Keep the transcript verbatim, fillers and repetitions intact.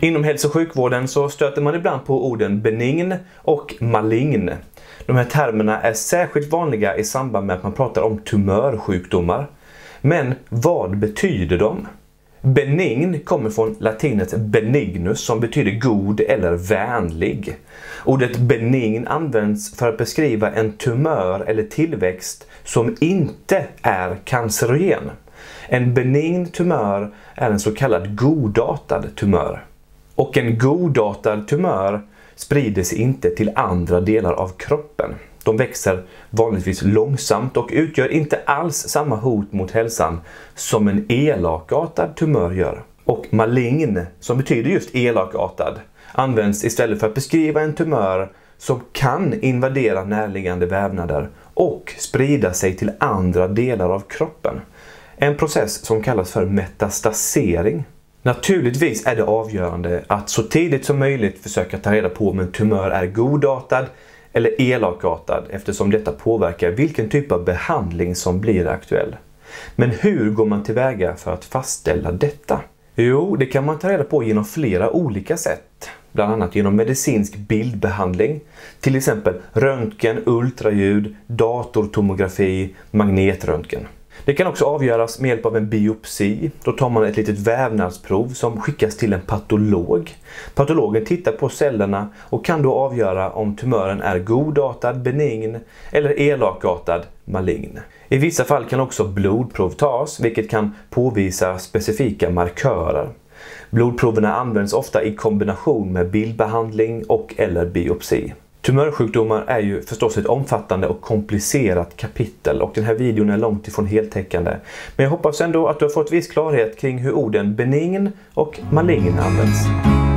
Inom hälso- och sjukvården så stöter man ibland på orden benign och malign. De här termerna är särskilt vanliga i samband med att man pratar om tumörsjukdomar. Men vad betyder de? Benign kommer från latinets benignus som betyder god eller vänlig. Ordet benign används för att beskriva en tumör eller tillväxt som inte är cancerogen. En benign tumör är en så kallad godartad tumör. Och en godartad tumör sprider sig inte till andra delar av kroppen. De växer vanligtvis långsamt och utgör inte alls samma hot mot hälsan som en elakartad tumör gör. Och malign, som betyder just elakartad, används istället för att beskriva en tumör som kan invadera närliggande vävnader och sprida sig till andra delar av kroppen. En process som kallas för metastasering. Naturligtvis är det avgörande att så tidigt som möjligt försöka ta reda på om en tumör är godartad eller elakartad eftersom detta påverkar vilken typ av behandling som blir aktuell. Men hur går man tillväga för att fastställa detta? Jo, det kan man ta reda på genom flera olika sätt. Bland annat genom medicinsk bildbehandling, till exempel röntgen, ultraljud, datortomografi, magnetröntgen. Det kan också avgöras med hjälp av en biopsi. Då tar man ett litet vävnadsprov som skickas till en patolog. Patologen tittar på cellerna och kan då avgöra om tumören är godartad, benign eller elakartad, malign. I vissa fall kan också blodprov tas, vilket kan påvisa specifika markörer. Blodproverna används ofta i kombination med bildbehandling och eller biopsi. Tumörsjukdomar är ju förstås ett omfattande och komplicerat kapitel och den här videon är långt ifrån heltäckande. Men jag hoppas ändå att du har fått viss klarhet kring hur orden benign och malign används.